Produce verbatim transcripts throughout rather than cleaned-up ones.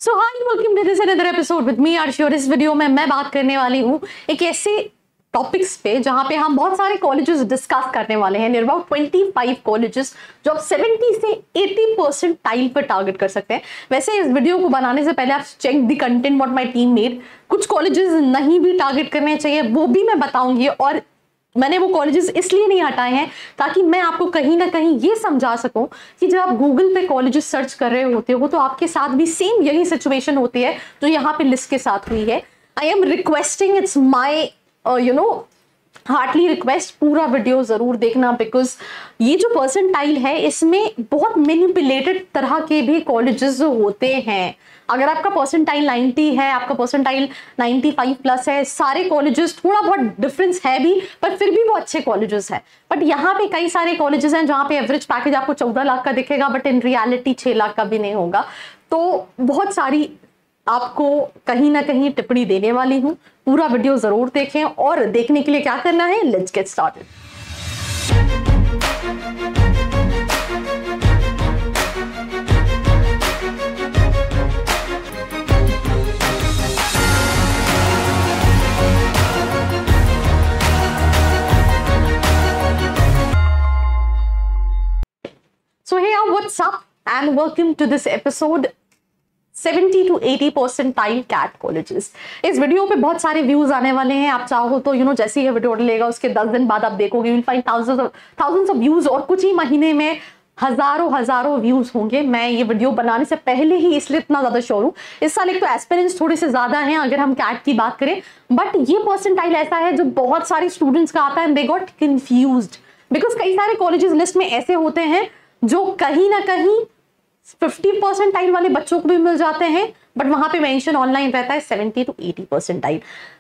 So hi welcome to this another episode with me Arshi. और इस video में मैं बात करने वाली हूँ एक ऐसे टॉपिक्स पे जहाँ पे हम बहुत सारे कॉलेजेस डिस्कस करने वाले हैं। नियर अबाउट पच्चीस कॉलेजेस जो आप सत्तर से अस्सी परसेंट टाइल पर टारगेट कर सकते हैं। वैसे इस वीडियो को बनाने से पहले आप check the content what my team made. कुछ कॉलेजेस नहीं भी टारगेट करने चाहिए वो भी मैं बताऊंगी, और मैंने वो कॉलेजेस इसलिए नहीं हटाए हैं ताकि मैं आपको कहीं ना कहीं ये समझा सकूं कि जब आप गूगल पे कॉलेजेस सर्च कर रहे होते हो तो आपके साथ भी सेम यही सिचुएशन होती है जो यहाँ पे लिस्ट के साथ हुई है। I am requesting, it's my you know heartly request, पूरा वीडियो जरूर देखना, बिकॉज ये जो परसेंटाइल है इसमें बहुत मैनिपुलेटेड तरह के भी कॉलेजेस होते हैं। अगर आपका परसेंटाइल नब्बे है, आपका परसेंटाइल पचानवे प्लस है, सारे कॉलेजेस थोड़ा बहुत डिफरेंस है भी, पर फिर भी वो अच्छे कॉलेजेस हैं। बट यहाँ पे कई सारे कॉलेजेस हैं जहाँ पे एवरेज पैकेज आपको चौदह लाख का दिखेगा बट इन रियलिटी छह लाख का भी नहीं होगा। तो बहुत सारी आपको कहीं ना कहीं टिप्पणी देने वाली हूं, पूरा वीडियो जरूर देखें। और देखने के लिए क्या करना है, let's get started. So hey, what's up and welcome to this episode सत्तर to अस्सी परसेंटाइल कैट कॉलेजेस। इस वीडियो पे बहुत सारे व्यूज आने वाले हैं। आप चाहो तो यू नो जैसे ही ये वीडियो डलेगा उसके दस दिन बाद आप देखोगे you will find thousands of thousands of views, और कुछ ही महीने में हजारों हजारों व्यूज होंगे। मैं ये वीडियो बनाने से पहले ही इसलिए इतना ज्यादा श्योर हूँ। इस साल एक तो एस्पिरेंट्स थोड़े से ज्यादा हैं अगर हम कैट की बात करें, बट ये परसेंटाइल ऐसा है जो बहुत सारे स्टूडेंट्स का आता है and they got confused because कई सारे कॉलेजेस लिस्ट में ऐसे होते हैं जो कहीं ना कहीं पचास परसेंटाइल वाले बच्चों को भी मिल जाते हैं, बट वहां पे मेंशन ऑनलाइन रहता है सत्तर टू अस्सी परसेंटाइल।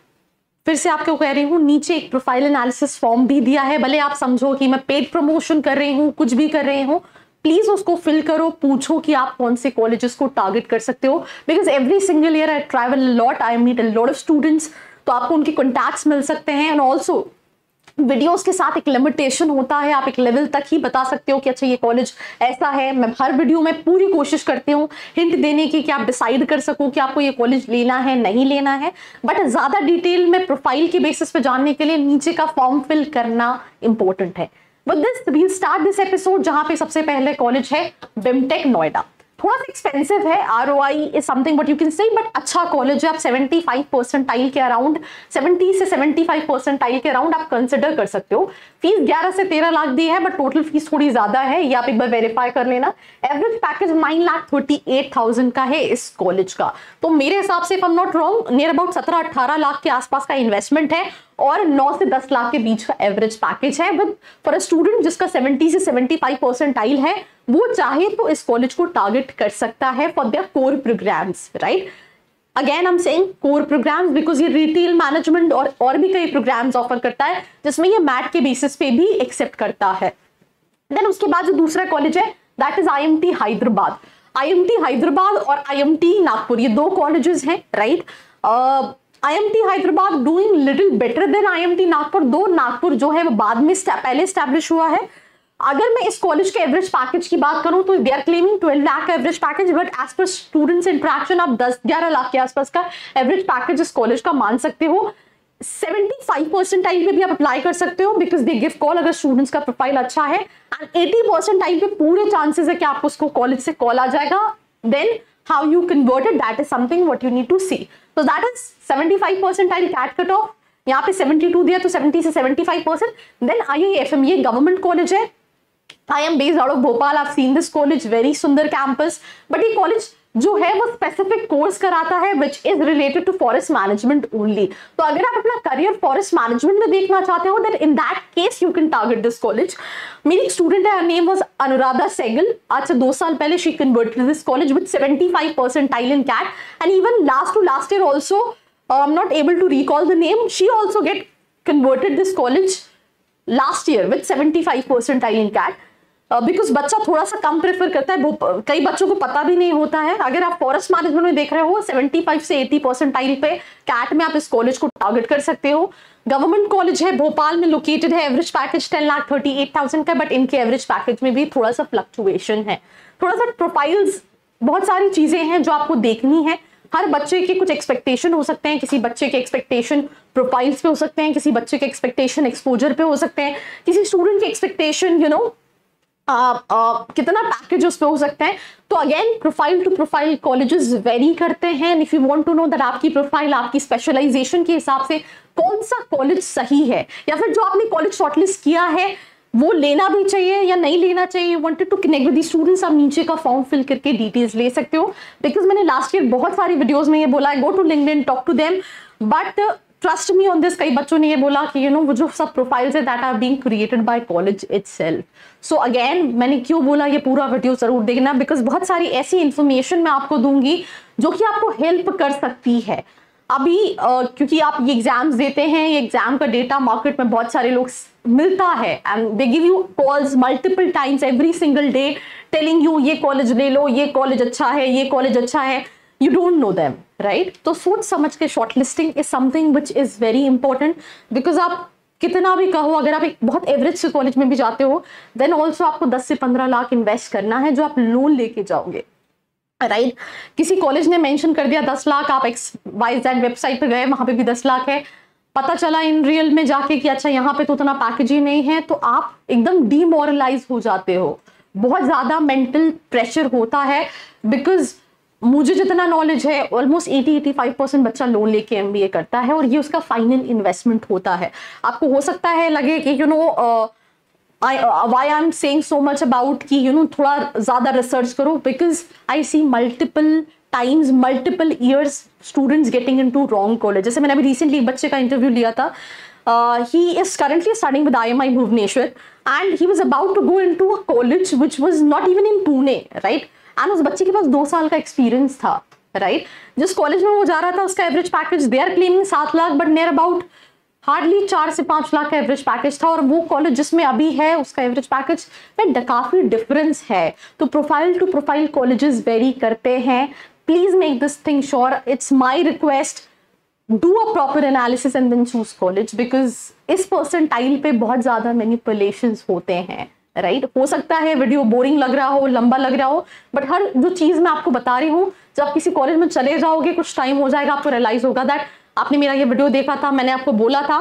फिर से आपको कह रही हूं, नीचे एक प्रोफाइल एनालिसिस फॉर्म भी दिया है। भले आप समझो कि मैं पेड प्रमोशन कर रही हूं, कुछ भी कर रही हूं, प्लीज उसको फिल करो, पूछो कि आप कौन से कॉलेजेस को टारगेट कर सकते हो। Because every single year I travel lot, I meet a lot of students, तो आपको उनके कॉन्टैक्ट्स मिल सकते हैं। एंड ऑल्सो वीडियोस के साथ एक लिमिटेशन होता है, आप एक लेवल तक ही बता सकते हो कि अच्छा ये कॉलेज ऐसा है। मैं हर वीडियो में पूरी कोशिश करती हूँ हिंट देने की कि आप डिसाइड कर सको कि आपको ये कॉलेज लेना है नहीं लेना है, बट ज्यादा डिटेल में प्रोफाइल के बेसिस पे जानने के लिए नीचे का फॉर्म फिल करना इंपॉर्टेंट है। With this we start this episode, जहां पे सबसे पहले कॉलेज है बिमटेक नोएडा। थोड़ा सा एक्सपेंसिव है, R O I is something what you can say, but अच्छा कॉलेज है। आप पचहत्तर परसेंटाइल के अराउंड, सत्तर से पचहत्तर परसेंटाइल के अराउंड आप कंसिडर कर सकते हो। फीस ग्यारह से तेरह लाख दी है, बट टोटल फीस थोड़ी ज्यादा है, ये आप एक बार वेरीफाई कर लेना। Average package nine lakh thirty eight thousand का है इस कॉलेज का। तो मेरे हिसाब से if I am not wrong near about सत्रह अठारह लाख के आसपास का इन्वेस्टमेंट है, और नौ से दस लाख के बीच का एवरेज पैकेज है। विद फॉर अ स्टूडेंट जिसका सत्तर से पचहत्तर परसेंटाइल है, वो चाहे तो इस कॉलेज को टारगेट कर सकता है for their core programs, right. Again I am saying core programs because ये रिटेल मैनेजमेंट और और भी कई प्रोग्राम्स ऑफर करता है जिसमें ये मैट के बेसिस पे भी एक्सेप्ट करता है। देन उसके बाद जो दूसरा कॉलेज है that is I M T Hyderabad. I M T Hyderabad और आई एम टी नागपुर, ये दो कॉलेजेस हैं, right. I M T Hyderabad doing little better than I M T Nagpur, दो नागपुर जो है वो बाद में पहले स्टैब्लिश हुआ है। अगर मैं इस कॉलेज के एवरेज पैकेज की बात करूं तो they are claiming twelve lakh का average package, but as per students interaction आप दस ग्यारह लाख के आसपास का एवरेज पैकेज इस कॉलेज का मान सकते हो। पचहत्तर परसेंटाइल पे भी आप अप्लाई कर सकते हो बिकॉज दे गिव कॉल अगर स्टूडेंट्स का प्रोफाइल अच्छा है, एंड अस्सी परसेंटाइल पे पूरे चांसेस है कि आपको उसको कॉलेज से कॉल आ जाएगा। Then how you convert it, that is something what you need to see. So that is seventy-five percentile cat cut off, यहाँ पे बहत्तर दिया तो सत्तर से पचहत्तर percent. Then I I F M, ये गवर्नमेंट कॉलेज है। I am based out of Bhopal, I have seen this college, very सुंदर कैंपस। बट ये कॉलेज जो है वो स्पेसिफिक कोर्स कराता है which is related to forest management only. तो अगर आप अपना करियर फॉरेस्ट मैनेजमेंट में देखना चाहते हो then in that case you can target this college. मेरी स्टूडेंट है, नेम वाज अनुराधा सहगल। आज से दो साल पहले she converted this college with पचहत्तर percentile in CAT, and even last to last year also I am not able to recall the name, she also get converted this college last year with पचहत्तर percentile in CAT. Because uh, बच्चा थोड़ा सा कम prefer करता है, वो कई बच्चों को पता भी नहीं होता है। अगर आप फॉरेस्ट मैनेजमेंट में देख रहे हो पचहत्तर से अस्सी परसेंटाइल पे कैट में आप इस कॉलेज को टारगेट कर सकते हो। गवर्नमेंट कॉलेज है, भोपाल में लोकेटेड है, average package ten lakh thirty eight thousand का, बट इनके एवरेज पैकेज में भी थोड़ा सा फ्लक्चुएशन है। थोड़ा सा प्रोफाइल्स बहुत सारी चीजें हैं जो आपको देखनी है। हर बच्चे के कुछ एक्सपेक्टेशन हो सकते हैं, किसी बच्चे के एक्सपेक्टेशन प्रोफाइल्स पे हो सकते हैं, किसी बच्चे के एक्सपेक्टेशन एक्सपोजर पे हो सकते हैं, किसी स्टूडेंट के एक्सपेक्टेशन यू नो कितना पैकेज उस पे हो सकते हैं। तो again profile to profile colleges very करते हैं। If you want to know that आपकी प्रोफाइल आपकी स्पेशलाइजेशन के हिसाब से कौन सा कॉलेज सही है, या फिर जो आपने कॉलेज शॉर्टलिस्ट किया है वो लेना भी चाहिए या नहीं लेना चाहिए, wanted to connect with the students, आप नीचे का फॉर्म फिल करके डिटेल्स ले सकते हो। बिकॉज मैंने लास्ट ईयर बहुत सारी वीडियोस में ये बोला है, go to LinkedIn, talk to them, but trust me on this, कई बच्चों ने ये बोला कि यू नो वो जो सब प्रोफाइल्स है that are being created by college itself. So again मैंने क्यों बोला ये पूरा वीडियो जरूर देखना, बिकॉज बहुत सारी ऐसी इंफॉर्मेशन मैं आपको दूंगी जो कि आपको हेल्प कर सकती है। अभी uh, क्योंकि आप ये एग्जाम्स देते हैं, ये एग्जाम का डेटा मार्केट में बहुत सारे लोग मिलता है and they give you calls multiple times every single day telling you ये कॉलेज ले लो, ये कॉलेज अच्छा है, ये कॉलेज अच्छा है, you don't know them, right. तो सोच समझ के shortlisting is something which is very important, because आप कितना भी कहो, अगर आप एक बहुत एवरेज से कॉलेज में भी जाते हो देन ऑल्सो आपको दस से पंद्रह लाख इन्वेस्ट करना है जो आप लोन लेके जाओगे, राइट right? किसी कॉलेज ने मेंशन कर दिया दस लाख, आप एक्स वाई जेड वेबसाइट पे गए, वहां पे भी दस लाख है, पता चला इन रियल में जाके कि अच्छा यहाँ पे तो उतना पैकेज ही नहीं है, तो आप एकदम डीमोरलाइज हो जाते हो, बहुत ज्यादा मेंटल प्रेशर होता है। बिकॉज मुझे जितना नॉलेज है ऑलमोस्ट अस्सी पचासी परसेंट बच्चा लोन लेके एमबीए करता है और ये उसका फाइनल इन्वेस्टमेंट होता है। आपको हो सकता है लगे कि you know I, uh, why I'm saying so much about कि you know थोड़ा ज़्यादा रिसर्च करो, because I see multiple times, multiple years students getting into wrong college। जैसे मैंने अभी recently एक बच्चे का इंटरव्यू लिया था, uh, he is currently studying with I M I Bhubaneswar and he was about to go into a college which was not even in Pune, right? and उस बच्चे के पास दो साल का एक्सपीरियंस था, right? जिस कॉलेज में वो जा रहा था उसका average package they are claiming सात lakh but near about hardly चार से पांच लाख का एवरेज पैकेज था, और वो कॉलेज जिसमें अभी है उसका एवरेज पैकेज में काफी डिफरेंस है। तो profile to profile colleges very करते हैं। Please make this thing sure, it's my request, do a proper analysis and then choose college, because इस परसेंटाइल पे बहुत ज्यादा मैनिपुलेशंस होते हैं, राइट right? हो सकता है वीडियो बोरिंग लग रहा हो, लंबा लग रहा हो, बट हर जो चीज मैं आपको बता रही हूँ, जब किसी कॉलेज में चले जाओगे कुछ टाइम हो जाएगा, आपको रियलाइज होगा दैट आपने मेरा ये वीडियो देखा था, मैंने आपको बोला था,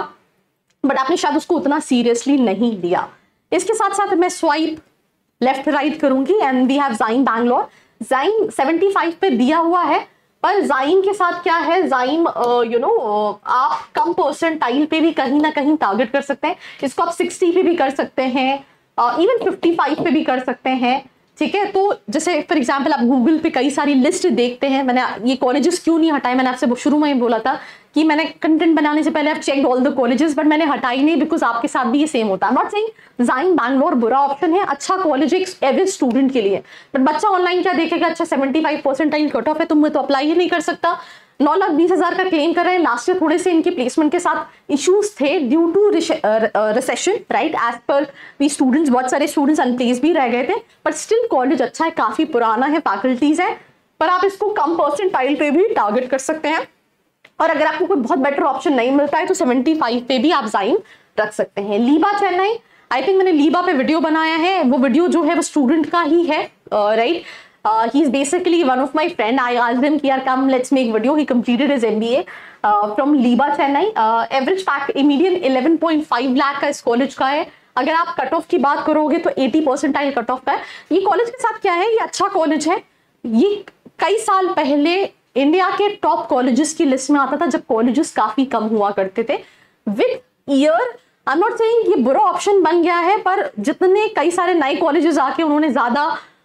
बट आपने शायद उसको उतना सीरियसली नहीं लिया। इसके साथ साथ मैं स्वाइप लेफ्ट राइट करूंगी and we have XIME Bangalore. XIME पचहत्तर पे दिया हुआ है, पर ज़ाइन के साथ क्या है, ज़ाइन यू नो आप कम परसेंटाइल पे भी कहीं ना कहीं टारगेट कर सकते हैं, इसको आप साठ पे भी कर सकते हैं, इवन uh, पचपन पे भी कर सकते हैं, ठीक है। तो जैसे फॉर एग्जांपल आप गूगल पे कई सारी लिस्ट देखते हैं, मैंने ये कॉलेजेस क्यों नहीं हटाए, मैंने आपसे शुरू में ही बोला था कि मैंने कंटेंट बनाने से पहले आप check all the colleges, but मैंने हटाई नहीं बिकॉज आपके साथ भी ये सेम होता है। नॉट सेइंग ज़ाइन बैंगलोर बुरा ऑप्शन है, अच्छा कॉलेज एक एवरेज स्टूडेंट के लिए, बट बच्चा ऑनलाइन क्या देखेगा, अच्छा seventy five percentile cut off है तो मैं तो अप्लाई ही नहीं कर सकता। नौ लाख बीस हजार का क्लेम कर रहे हैं, लास्ट ईयर थोड़े से इनके प्लेसमेंट के साथ इश्यूज थे due to recession, right, as per the students, बहुत सारे स्टूडेंट्स अनप्लेस भी रह गए थे, बट स्टिल कॉलेज अच्छा है, काफी पुराना है, फैकल्टीज है, पर आप इसको कम परसेंटाइल पे भी टारगेट कर सकते हैं। और अगर आपको कोई बहुत बेटर ऑप्शन नहीं मिलता है तो पचहत्तर पे भी आप ज़ाइन रख सकते हैं। लीबा चेन्नई, आई थिंक मैंने लीबा पे वीडियो बनाया है, वो वीडियो जो है वो स्टूडेंट का ही है, right. He is basically one of my friend, I asked him कि यार come let's make video, he completed his MBA from LIBA Chennai. Average pack median eleven point five lakh का इस कॉलेज का है। अगर आप कट ऑफ की बात करोगे तो अस्सी परसेंटाइल कट ऑफ का है। ये कॉलेज के साथ क्या है, ये अच्छा कॉलेज है, ये कई साल पहले इंडिया के टॉप कॉलेजेस की लिस्ट में आता था जब कॉलेजेस काफी कम हुआ करते थे। With year I am not saying ये बुरा ऑप्शन बन गया है, पर जितने कई सारे नए कॉलेजेस आके उन्होंने ज्यादा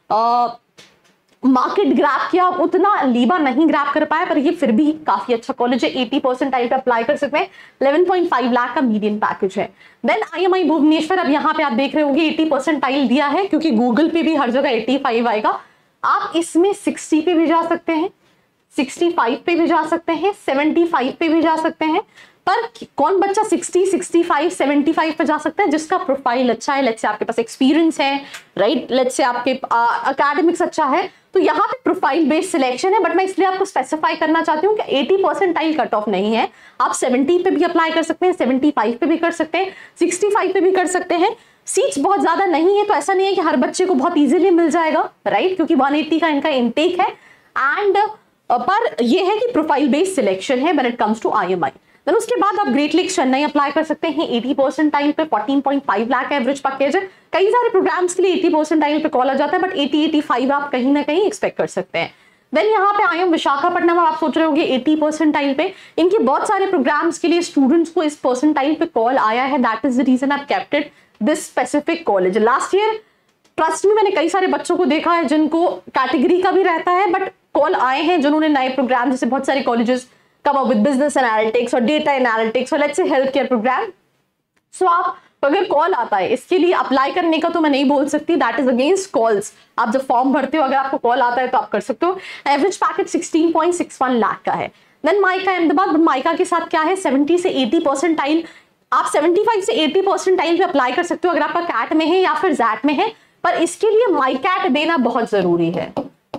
मार्केट ग्रैब किया, उतना लीबा नहीं ग्रैब कर पाया, पर ये फिर भी काफी अच्छा कॉलेज है। अस्सी परसेंटाइल पे अप्लाई कर सकते हैं, इलेवन पॉइंट फाइव लाख का मीडियन पैकेज है। देन आईएमआई भुवनेश्वर, अब यहाँ पे आप देख रहे होंगे अस्सी परसेंटाइल दिया है, क्योंकि गूगल पे भी हर जगह पचासी आएगा। आप इसमें साठ पे भी जा सकते हैं, पैंसठ पे भी जा सकते हैं, पचहत्तर पे भी जा सकते हैं, पर कौन बच्चा साठ, पैंसठ, पचहत्तर पे जा सकता है जिसका प्रोफाइल अच्छा है, लेट्स से आपके पास एक्सपीरियंस है, राइट, लेट्स से आपके एकेडमिक्स अच्छा है, तो यहाँ पे प्रोफाइल बेस्ड सिलेक्शन है। बट मैं इसलिए आपको स्पेसिफाई करना चाहती हूँ कि अस्सी परसेंटाइल कट ऑफ नहीं है, आप सत्तर पे भी अप्लाई कर सकते हैं, पचहत्तर पे भी कर सकते हैं, पैंसठ पे भी कर सकते हैं, सीट्स बहुत ज्यादा नहीं है, तो ऐसा नहीं है कि हर बच्चे को बहुत इजीली मिल जाएगा, राइट, क्योंकि वन एटी का इनका इनटेक है। एंड पर ये है कि प्रोफाइल बेस्ड सिलेक्शन है when it comes to IMI. Then उसके बाद आप ग्रेट लेक्स चेन्नई अप्लाई कर सकते हैं अस्सी परसेंटाइल पे, fourteen point five lakh average package है। कई सारे प्रोग्राम्स के लिए अस्सी परसेंटाइल पे कॉल आ जाता है, बट अस्सी पचासी आप कहीं ना कहीं एक्सपेक्ट कर सकते हैं। देन यहाँ पे आई एम विशाखापट्टनम, आप सोच रहे होंगे अस्सी परसेंटाइल पे, इनके बहुत सारे प्रोग्राम्स के लिए स्टूडेंट्स को इस परसेंटाइल पे कॉल आया है, that is the reason I have kept it this specific college. Last year trust में मैंने कई सारे बच्चों को देखा है जिनको कैटेगरी का भी रहता है, बट कॉल आए हैं जिन्होंने नए प्रोग्राम, जैसे बहुत सारे colleges come up with business analytics और डेटा एनालिटिक्स और let's say health care program. So आप अगर कॉल आता है, इसके लिए अप्लाई करने का तो मैं नहीं बोल सकती, दैट इज अगेंस्ट कॉल्स। आप जब फॉर्म भरते हो, अगर आपको कॉल आता है तो आप कर सकते हो। Average package sixteen point six one lakh का है। देन माइका अहमदाबाद, बट माइका के साथ क्या है, सेवेंटी से एटी परसेंटाइल, आप सेवेंटी फाइव से एटी परसेंटाइल पे अप्लाई कर सकते हो अगर आपका कैट में है या फिर जैट में है, पर इसके लिए माई कैट देना बहुत जरूरी है।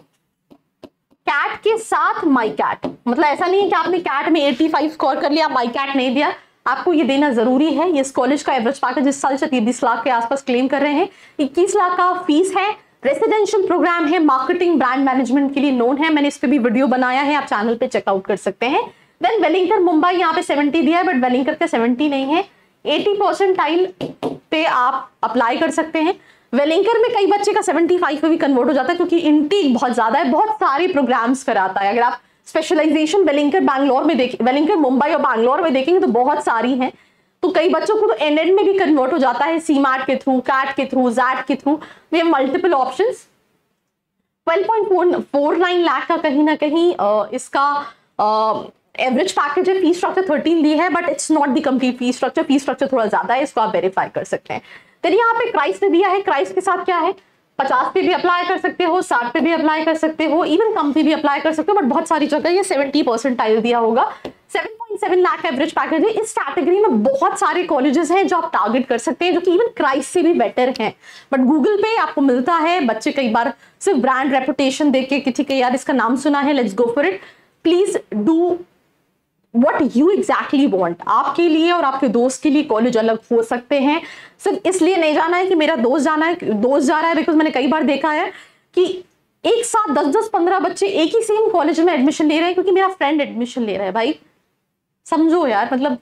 कैट के साथ माई कैट, मतलब ऐसा नहीं है कि आपने कैट में पचासी स्कोर कर लिया, माई कैट नहीं दिया, आपको ये देना जरूरी है। ये इस कॉलेज का एवरेज पैकेज इस साल से तीस लाख के आसपास क्लेम कर रहे हैं। इक्कीस लाख का फीस है, रेसिडेंशियल प्रोग्राम है, मार्केटिंग ब्रांड मैनेजमेंट के लिए नोन है, मैंने इस पे भी वीडियो बनाया है, आप चैनल पे चेकआउट कर सकते हैं। देन वेलिंगटन मुंबई, यहाँ पे सेवेंटी दिया है, बट वेलिंगटन का सेवेंटी नहीं है, एटी परसेंटाइल पे आप अप्लाई कर सकते हैं। वेलिंकर में कई बच्चे का पचहत्तर पे भी कन्वर्ट हो जाता है, क्योंकि इनटेक बहुत ज्यादा है, बहुत सारे प्रोग्राम्स कराता है। अगर आप स्पेशलाइजेशन वेलिंकर बैंगलोर में देखें, वेलिंकर मुंबई और बैंगलोर में देखेंगे तो बहुत सारी हैं, तो कई बच्चों को तो एन एड में भी कन्वर्ट हो जाता है, सी मैट के थ्रू, कैट के थ्रू, जैट के थ्रू, we have multiple options. Twelve point four nine lakh का कहीं ना कहीं uh, इसका एवरेज uh, पैकेज है। फीस स्ट्रक्चर थर्टीन दी है, but it's not the complete fees structure, fees structure थोड़ा ज्यादा है, इसको आप वेरीफाई कर सकते हैं। तो यहाँ पे क्राइस ने दिया है, क्राइस के साथ क्या है, पचास पे भी अप्लाई कर सकते हो, साठ पे भी अप्लाई कर सकते हो, इवन कम पे भी अप्लाई कर सकते हो, बट बहुत सारी जगह ये सेवेंटी परसेंटाइल दिया होगा। Seven point seven lakh average package है। इस कैटेगरी में बहुत सारे कॉलेजेस हैं जो आप टारगेट कर सकते हैं, जो कि इवन क्राइस से भी बेटर हैं, बट गूगल पे आपको मिलता है। बच्चे कई बार सिर्फ ब्रांड रेपुटेशन देख के कि ठीक है यार इसका नाम सुना है, let's go for it. Please do What you exactly want। आपके लिए और आपके दोस्त के लिए कॉलेज अलग हो सकते हैं। सिर्फ इसलिए नहीं जाना है कि मेरा दोस्त जाना है, दोस्त जा रहा है, बिकॉज मैंने कई बार देखा है कि एक साथ दस दस पंद्रह बच्चे एक ही सेम कॉलेज में एडमिशन ले रहे हैं क्योंकि मेरा फ्रेंड एडमिशन ले रहा है। भाई समझो यार, मतलब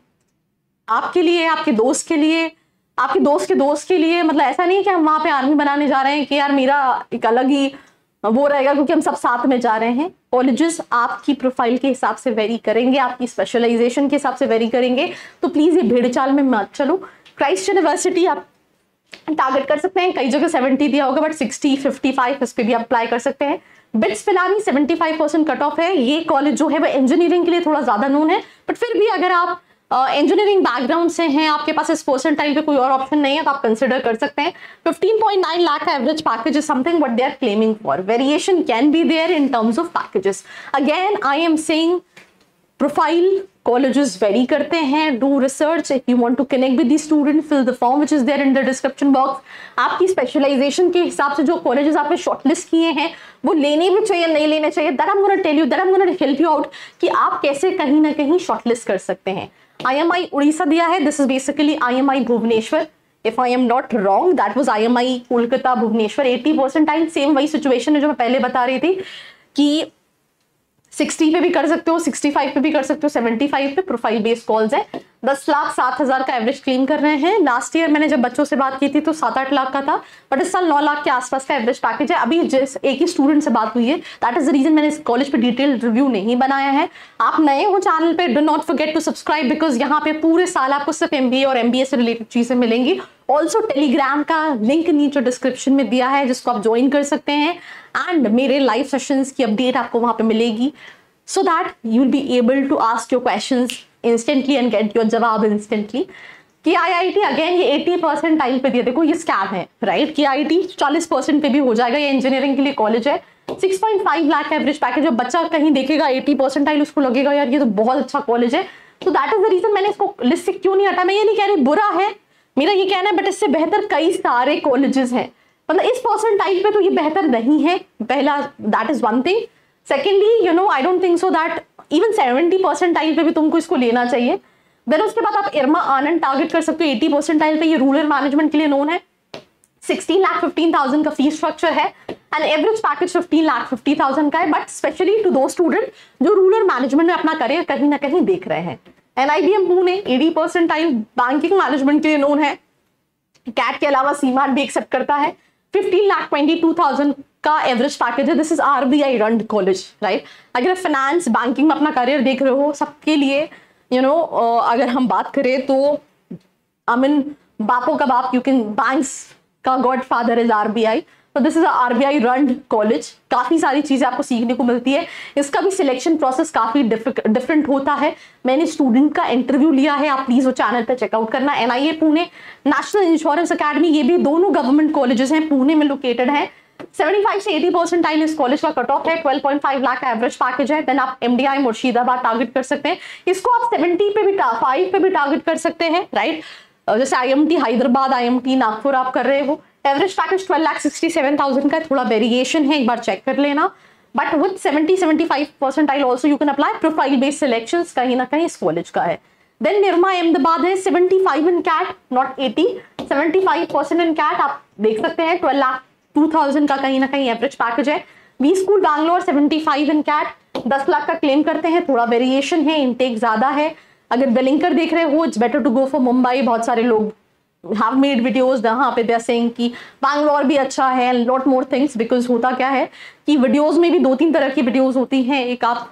आपके लिए, आपके दोस्त के लिए, आपके दोस्त के दोस्त के लिए, मतलब ऐसा नहीं कि हम वहां पे आर्मी बनाने जा रहे हैं कि यार मेरा एक अलग ही वो रहेगा क्योंकि हम सब साथ में जा रहे हैं। कॉलेजेस आपकी प्रोफाइल के हिसाब से वेरी करेंगे, आपकी स्पेशलाइजेशन के हिसाब से वेरी करेंगे, तो प्लीज ये भेड़ चाल में मत चलो। क्राइस्ट यूनिवर्सिटी आप टारगेट कर सकते हैं, कई जगह सेवेंटी दिया होगा, बट सिक्सटी फिफ्टी फाइव इस पे भी अप्लाई कर सकते हैं। BITS Pilani seventy five percent cut off है। ये कॉलेज जो है वो इंजीनियरिंग के लिए थोड़ा ज्यादा नोन है, बट फिर भी अगर आप इंजीनियरिंग uh, बैकग्राउंड से हैं, आपके पास इस परसेंटाइल पे कोई और ऑप्शन नहीं है, तो आप कंसिडर कर सकते हैं। फिफ्टीन पॉइंट नाइन लाख का average package is something what they are claiming for. Variation can be there in terms of packages. Again I am saying profile colleges very करते हैं, do research, if you want to connect with the student fill the form which is there in the description box. आपकी specialisation के हिसाब से जो colleges आपने shortlist किए हैं वो लेने भी चाहिए, नहीं लेने चाहिए, that I am gonna tell you, that I am gonna help you out कि आप कैसे कहीं ना कहीं शॉर्टलिस्ट कर सकते हैं। आई एम आई उड़ीसा दिया है, this is basically I M I Bhubaneswar, if I am not wrong that was I M I Kolkata Bhubaneswar. Eighty percentile same वही सिचुएशन है जो मैं पहले बता रही थी कि सिक्सटी पे भी कर सकते हो, सिक्सटी फाइव पे भी कर सकते हो, सेवेंटी फाइव पे प्रोफाइल बेस्ड कॉल्स है। दस लाख सात हजार का एवरेज क्लेम कर रहे हैं। लास्ट ईयर मैंने जब बच्चों से बात की थी तो सात आठ लाख का था, बट इस साल नौ लाख के आसपास का एवरेज पैकेज है। अभी जिस एक ही स्टूडेंट से बात हुई है, दैट इज द रीजन मैंने इस कॉलेज पे डिटेल रिव्यू नहीं बनाया है। आप नए हो चैनल पे, do not forget to subscribe, because यहाँ पे पूरे साल आपको सिर्फ एमबीए और एमबीए से रिलेटेड चीजें मिलेंगी। ऑल्सो टेलीग्राम का लिंक नीचे डिस्क्रिप्शन में दिया है जिसको आप ज्वाइन कर सकते हैं, एंड मेरे लाइव सेशंस की अपडेट आपको वहां पे मिलेगी, so that you will be able to ask your questions instantly and get your जवाब instantly। कि आई आई टी अगेन ये अस्सी परसेंटाइल पे दिया, देखो ये स्कैम है राइट, कि आई आई टी चालीस परसेंट पे भी हो जाएगा। ये इंजीनियरिंग के लिए कॉलेज है, six point five lakh average package. जब बच्चा कहीं देखेगा अस्सी परसेंटाइल, उसको लगेगा यार ये तो बहुत अच्छा कॉलेज है, तो दैट इज द रीजन मैंने इसको लिस्ट से क्यों नहीं हटा। मैं ये नहीं कह रही बुरा है, मेरा ये कहना है, बट इससे बेहतर कई सारे कॉलेजेस हैं, मतलब इस परसेंटाइल पे तो ये बेहतर नहीं है। पहला that is one thing. Secondly you know I don't think so that even seventy percentile पे भी तुमको इसको लेना चाहिए। देन उसके बाद आप इरमा आनंद टारगेट कर सकते हो, एटी परसेंटाइल पे, ये रूरल मैनेजमेंट के लिए नोन है। सिक्सटीन लाख फिफ्टीन थाउजेंड का फीस स्ट्रक्चर है and average package fifteen lakh fifty thousand का है, बट स्पेशली टू दो स्टूडेंट जो रूरल मैनेजमेंट में अपना करियर कहीं ना कहीं देख रहे हैं। NIBM Pune eighty percentile banking management के लिए नोन है। कैट के अलावा सीमार्ट भी एक्सेप्ट करता है। Fifteen lakh twenty two thousand का एवरेज पैकेज है। This is RBI run college, right. अगर फाइनेंस बैंकिंग में अपना करियर देख रहे हो, सबके लिए you you know know, uh, अगर हम बात करें तो आई मीन बापों का बाप, यू कैन बैंक्स का गॉड फादर इज आरबीआई। तो this is RBI run college. काफी सारी चीजें आपको सीखने को मिलती है। इसका भी सिलेक्शन प्रोसेस काफी डिफरेंट होता है। मैंने स्टूडेंट का इंटरव्यू लिया है, आप प्लीज वो चैनल पे चेकआउट करना। NIA Pune, national insurance academy, ये भी दोनों गवर्नमेंट कॉलेजेस हैं, पुणे में लोकेटेड है। सेवेंटी फाइव से एटी परसेंटाइल इस कॉलेज का कट ऑफ है। ट्वेल्व पॉइंट फाइव लाख का एवरेज पैकेज है। देन आप एमडीआई मुर्शिदाबाद टारगेट कर सकते हैं। इसको आप सेवेंटी पे भी फाइव पे भी टारगेट कर सकते हैं, राइट। जैसे आईएमटी हैदराबाद, आईएमटी नागपुर आप कर रहे हो। Average package twelve lakh sixty seven thousand का, थोड़ा वेरिएशन है, एक बार चेक कर लेना। But with seventy seventy five percentile also you can apply. Profile based selections कहीं ना कहीं इस कॉलेज का है। देन निर्मा अहमदाबाद है, seventy five in CAT, not eighty, seventy five percent in CAT आप देख सकते हैं। ट्वेल्व लाख टू थाउजेंड का कहीं ना कहीं एवरेज पैकेज है। B school Bangalore seventy five in CAT, दस लाख का क्लेम करते हैं, थोड़ा वेरिएशन है, इनटेक ज्यादा है। अगर वेलिंकर देख रहे हो, it's better to go for Mumbai. बहुत सारे लोग have made videos जहाँ पे they're saying कि बैंगलोर भी अच्छा है, lot more things, because होता क्या है कि वीडियोस में भी दो तीन तरह की वीडियोस होती हैं। एक आप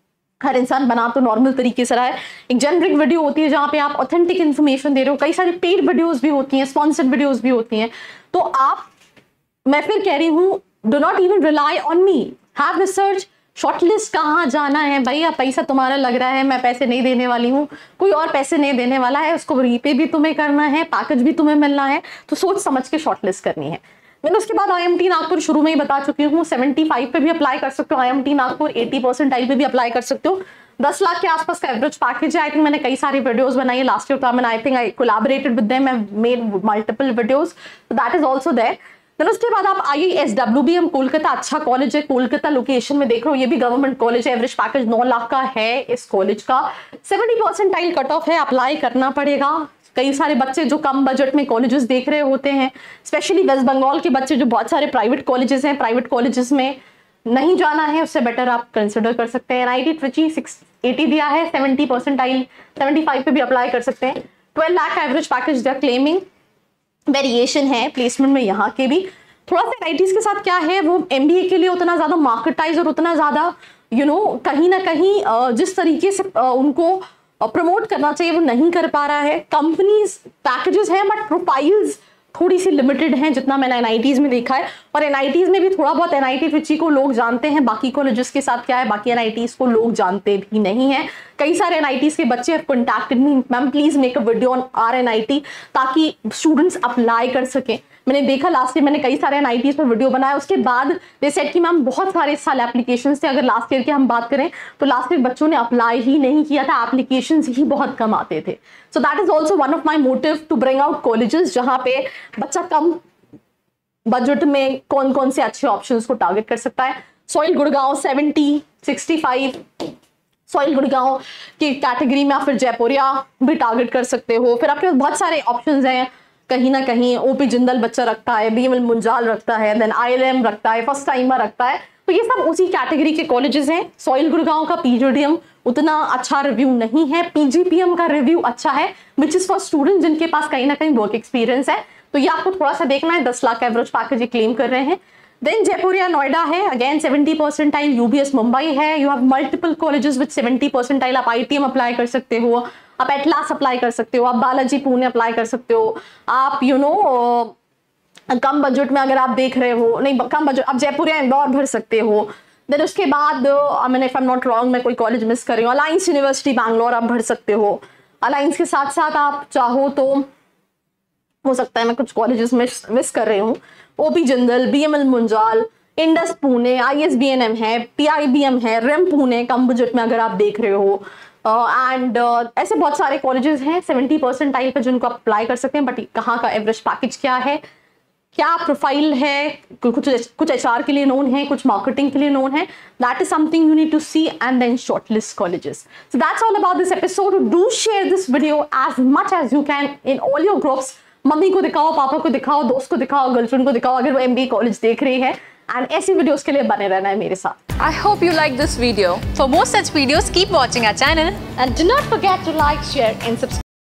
हर इंसान बना तो नॉर्मल तरीके से रहा है, एक जेनरिक वीडियो होती है जहाँ पे आप ऑथेंटिक इन्फॉर्मेशन दे रहे हो। कई सारी पेड वीडियोस भी होती हैं, स्पॉन्सर्ड वीडियोस भी होती हैं। तो आप, मैं फिर कह रही हूँ, do not even rely on me, have research. Shortlist कहाँ जाना है भैया, पैसा तुम्हारा लग रहा है, मैं पैसे नहीं देने वाली हूँ, कोई और पैसे नहीं देने वाला है, उसको रीपे भी तुम्हें करना है, पैकेज भी तुम्हें मिलना है, तो सोच समझ के शॉर्टलिस्ट करनी है। मैंने उसके बाद आईएमटी नागपुर शुरू में ही बता चुकी हूँ, सेवेंटी फाइव पे भी अप्लाई कर सकते हो। आईएमटी नागपुर एटी परसेंटाइल पे भी अप्लाई कर सकते हो। दस लाख के आसपास का एवरेज पैकेज है। आई थिंक मैंने कई सारी वीडियोस बनाई है लास्ट ईयर, तो I think I collaborated with them, I made multiple videos, so that is also there. Then उसके बाद आप आईआईएसडब्ल्यूबीएम कोलकाता, अच्छा कॉलेज है, कोलकाता लोकेशन में देख रहे हो, ये भी गवर्नमेंट कॉलेज है। एवरेज पैकेज नौ लाख का है इस कॉलेज का। सेवेंटी परसेंटाइल कट ऑफ है, अप्लाई करना पड़ेगा। कई सारे बच्चे जो कम बजट में कॉलेजेस देख रहे होते हैं, स्पेशली वेस्ट बंगाल के बच्चे जो बहुत सारे प्राइवेट कॉलेजेस हैं, प्राइवेट कॉलेजेस में नहीं जाना है, उससे बेटर आप कंसिडर कर सकते हैं। एनआईटी ट्रिची सिक्स एटी दिया है, सेवेंटी परसेंटाइल, सेवेंटी फाइव पे भी अप्लाई कर सकते हैं। ट्वेल्व लाख का एवरेज पैकेज दिया, क्लेमिंग वेरिएशन है प्लेसमेंट में यहाँ के भी। थोड़ा सा एनआईटीज के साथ क्या है, वो एमबीए के लिए उतना ज्यादा मार्केटाइज और उतना ज्यादा यू नो कहीं ना कहीं जिस तरीके से उनको प्रमोट करना चाहिए वो नहीं कर पा रहा है। कंपनीज पैकेजेस हैं बट प्रोफाइल्स थोड़ी सी लिमिटेड हैं, जितना मैंने एनआईटीज में देखा है। और एनआईटीज में भी थोड़ा बहुत एनआईटी ट्रिची को लोग जानते हैं, बाकी कॉलेजेस के साथ क्या है, बाकी एनआईटीज को लोग जानते भी नहीं है। कई सारे एनआईटीज के बच्चे have contacted me, ma'am please make a video on our NIT, ताकि स्टूडेंट्स अप्लाई कर सकें। मैंने देखा लास्ट ईयर मैंने कई सारे एनआईटीज पर वीडियो बनाया, उसके बाद दे सेड कि मैम बहुत सारे इस साल एप्लीकेशंस थे। अगर लास्ट ईयर की हम बात करें तो लास्ट ईयर बच्चों ने अप्लाई ही नहीं किया था, एप्लीकेशंस ही बहुत कम आते थे। So that is also one of my motive to bring out colleges जहाँ पे बच्चा कम बजट में कौन कौन से अच्छे ऑप्शंस को टारगेट कर सकता है। SOIL Gurgaon seventy sixty five, SOIL Gurgaon की कैटेगरी में आप फिर जयपुरिया भी टारगेट कर सकते हो। फिर आपके पास बहुत सारे ऑप्शंस हैं, कहीं ना कहीं ओपी जिंदल बच्चा रखता है, बीएमएल मुंजाल रखता है, देन आईएलएम रखता है, फर्स्ट टाइमर रखता है, तो ये सब उसी कैटेगरी के कॉलेजेस हैं। सॉइल गुड़गांव का पीजीडीएम उतना अच्छा रिव्यू नहीं है, पीजीपीएम का रिव्यू अच्छा है, विच इज फॉर स्टूडेंट जिनके पास कहीं ना कहीं वर्क एक्सपीरियंस है। तो ये आपको थोड़ा सा देखना है, दस लाख का एवरेज पैकेज ये क्लेम कर रहे हैं। देन जयपुरिया नोएडा है, again seventy percentile, UBS Mumbai है, you have multiple colleges with seventy percentile. आप आईटीएम अप्लाई कर सकते हो, आप एटलास अप्लाई कर सकते हो, आप बालाजी पुणे अप्लाई कर सकते हो, आप यू नो कम बजट में अगर आप देख रहे हो, नहीं कम बजट, आप जयपुरिया इंदौर भर सकते हो। देन उसके बाद I mean if I am not wrong, मैं कोई कॉलेज मिस कर रही हूँ, अलायंस यूनिवर्सिटी बैंगलोर आप भर सकते हो। अलायंस के साथ साथ आप चाहो तो हो सकता है मैं कुछ कॉलेजेस मिस मिस कर रही हूँ, OP Jindal, BML Munjal, Indus Pune, ISBNM है, पीआईबीएम है, रेम पुणे कम बजट में अगर आप देख रहे हो, एंड uh, uh, ऐसे बहुत सारे कॉलेजेस हैं सेवेंटी परसेंटाइल पे जिनको आप अप्लाई कर सकते हैं। बट कहाँ का एवरेज पैकेज क्या है, क्या प्रोफाइल है, कुछ कुछ एचआर के लिए नोन है, कुछ मार्केटिंग के लिए नोन है, that is something you need to see and then shortlist colleges. So that's all about this episode. Do share this video as much as you can in all your groups mummy को दिखाओ, पापा को दिखाओ, दोस्त को दिखाओ, girlfriend को दिखाओ अगर वो एमबीए कॉलेज देख रही है। एंड ऐसी वीडियोस के लिए बने रहना है मेरे साथ। I hope you like this video. For more such videos, keep watching our channel. And do not forget to like, share and subscribe.